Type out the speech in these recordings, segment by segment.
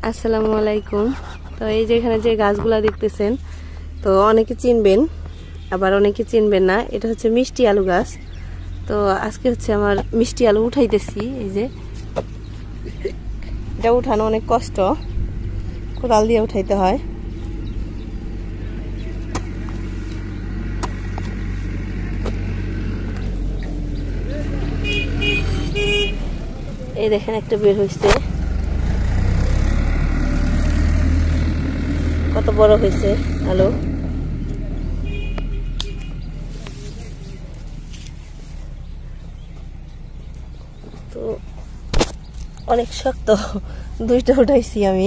আসসালামু আলাইকুম। তো এই যে এখানে যে গাছগুলা দেখতেছেন, তো অনেকে চিনবেন আবার অনেকে চিনবেন না। এটা হচ্ছে মিষ্টি আলু গাছ। তো আজকে হচ্ছে আমার মিষ্টি আলু উঠাইতেছি। এই যে এটা উঠানো অনেক কষ্ট, কোদাল দিয়ে উঠাইতে হয়। এই দেখেন একটা বের হয়েছে, কত বড় হয়েছে আলু। তো অনেক শক্ত, দুইটা উঠাইছি আমি।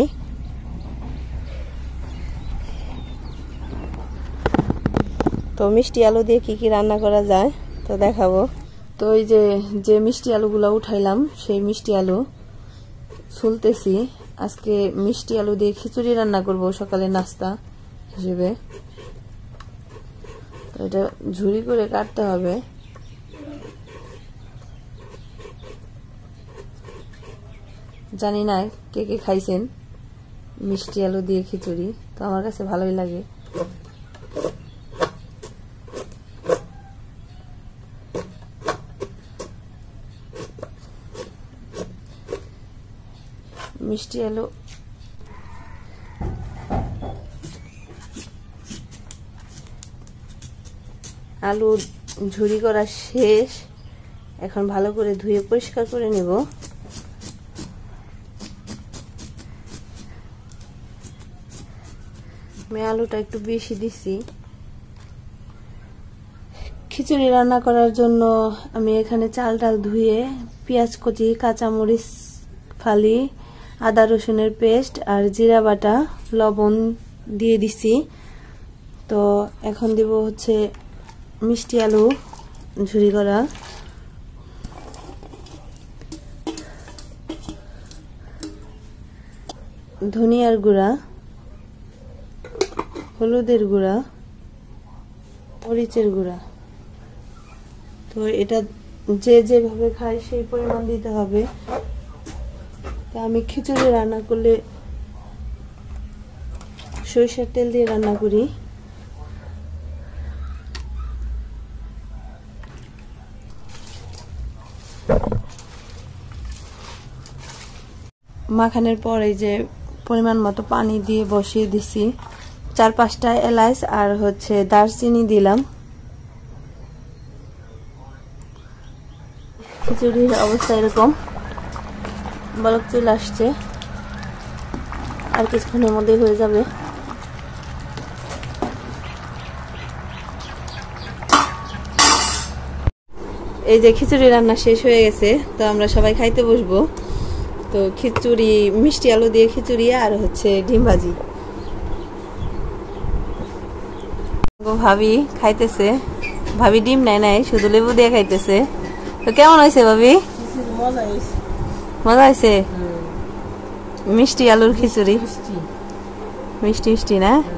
তো মিষ্টি আলু দিয়ে কি কি রান্না করা যায় তো দেখাবো। তো এই যে যে মিষ্টি আলুগুলো উঠাইলাম সেই মিষ্টি আলু ছুলতেছি। আজকে মিষ্টি আলু দিয়ে খিচুড়ি রান্না করব সকালে নাস্তা হিসেবে। তো এটা ঝুরি করে কাটতে হবে। জানি না কে কে খাইছেন মিষ্টি আলু দিয়ে খিচুড়ি, তো আমার কাছে ভালোই লাগে। মিষ্টি আলু আলু ঝুরি করা শেষ। এখন ভালো করে ধুয়ে পরিষ্কার করে নেব। আমি আলুটা একটু বেশি দিছি। খিচুড়ি রান্না করার জন্য আমি এখানে চাল ডাল ধুয়ে পেঁয়াজ কুচি, কাঁচামরিচ ফালি, আদা রসুনের পেস্ট আর জিরা বাটা, লবণ দিয়ে দিছি। তো এখন দিব হচ্ছে মিষ্টি আলু ঝুরি করা। ধনিয়ার গুঁড়া, হলুদের গুঁড়া, মরিচের গুঁড়া। তো এটা যে যেভাবে খায় সেই পরিমাণ দিতে হবে। তা আমি খিচুড়ি রান্না করলে সরিষার তেল দিয়ে রান্না করি। মাখানোর পর এই যে পরিমাণ মতো পানি দিয়ে বসিয়ে দিছি। 4-5টা এলাচ আর হচ্ছে দারচিনি দিলাম। খিচুড়ির অবস্থা এরকম, বলক চলে আসছে, আর কিছুক্ষণের মধ্যে হয়ে যাবে। এই যে খিচুড়ি রান্না শেষ হয়ে গেছে, তো আমরা সবাই খাইতে বসবো। তো খিচুড়ি, মিষ্টি আলু দিয়ে খিচুড়ি আর হচ্ছে ডিম ভাজি। ভাবি খাইতেছে, ভাবি ডিম নাই, শুধু লেবু দিয়ে খাইতেছে। তো কেমন হয়েছে ভাবি? মজা হয়েছে। মিষ্টি আলুর খিচুড়ি, মিষ্টি মিষ্টি না?